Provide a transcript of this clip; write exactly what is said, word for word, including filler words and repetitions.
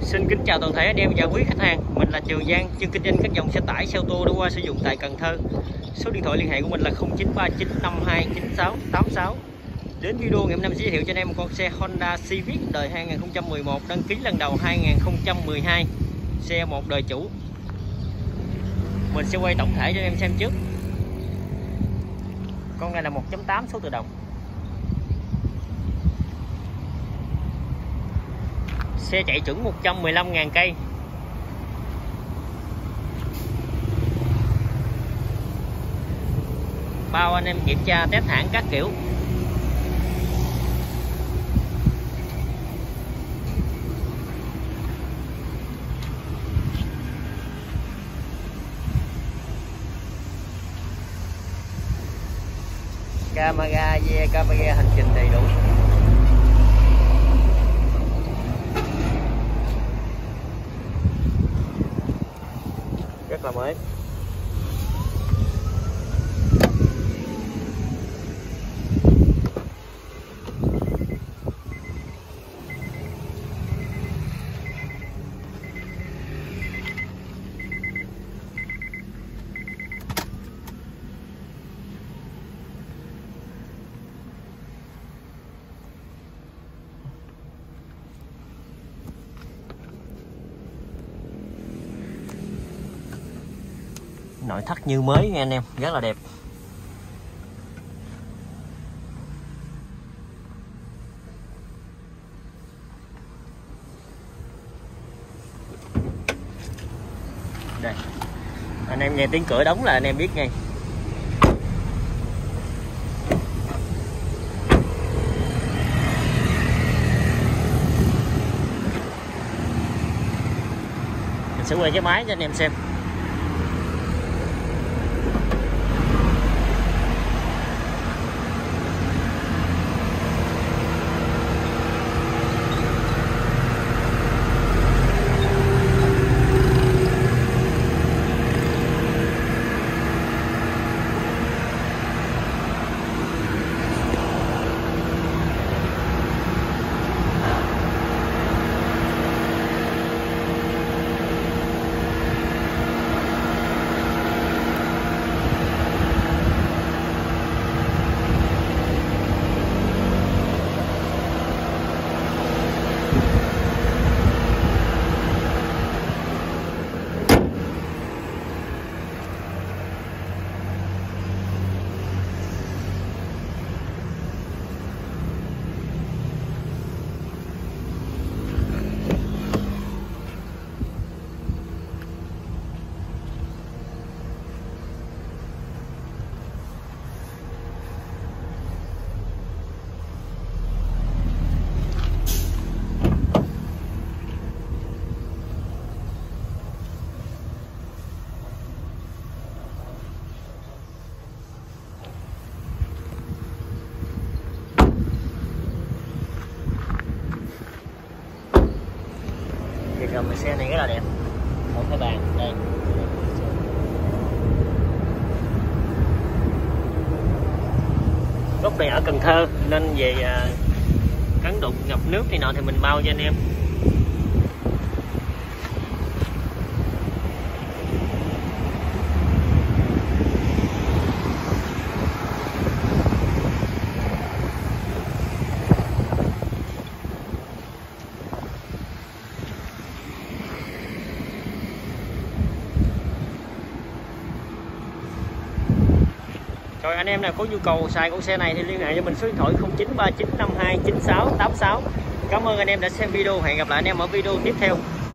Xin kính chào toàn thể anh em và quý khách hàng. Mình là Trường Giang, chuyên kinh doanh các dòng xe tải, xe ô tô đã qua sử dụng tại Cần Thơ. Số điện thoại liên hệ của mình là không chín ba chín năm hai chín sáu tám sáu. Đến video ngày hôm nay mình sẽ giới thiệu cho anh em một con xe Honda Civic đời hai nghìn không trăm mười một, đăng ký lần đầu hai nghìn không trăm mười hai, xe một đời chủ. Mình sẽ quay tổng thể cho anh em xem trước. Con này là một chấm tám số tự động. Xe chạy chuẩn một trăm mười lăm nghìn cây. Bao anh em kiểm tra test hãng các kiểu. Camera, yeah, camera hành trình đầy đủ. Rất là mới. Nội thất như mới nha anh em, rất là đẹp. Đây, anh em nghe tiếng cửa đóng là anh em biết ngay. Mình sẽ quay cái máy cho anh em xem. Gầm xe này rất là đẹp. Một cái bàn đây. Gốc này ở Cần Thơ nên về cấn đụng ngập nước này nọ thì mình bao cho anh em. Rồi anh em nào có nhu cầu xài con xe này thì liên hệ cho mình số điện thoại không chín ba chín năm hai chín sáu tám sáu. Cảm ơn anh em đã xem video, hẹn gặp lại anh em ở video tiếp theo.